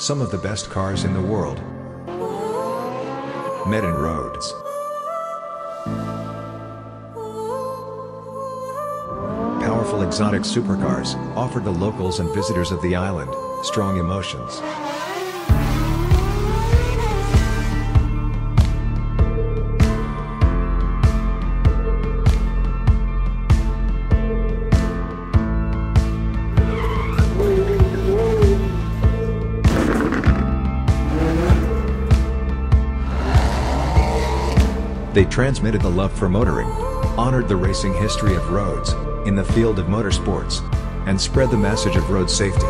Some of the best cars in the world met in Rhodes. Powerful exotic supercars offered the locals and visitors of the island strong emotions. They transmitted the love for motoring, honored the racing history of Rhodes in the field of motorsports, and spread the message of road safety.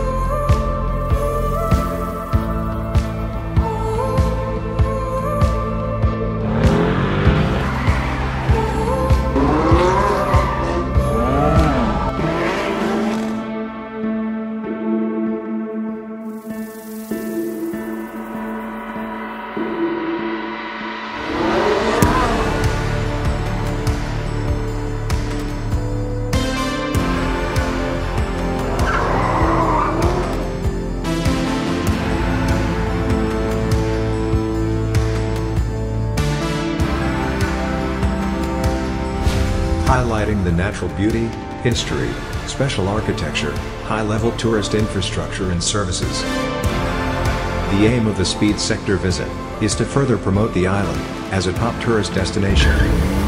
Highlighting the natural beauty, history, special architecture, high-level tourist infrastructure and services. The aim of the Speedsector visit is to further promote the island as a top tourist destination.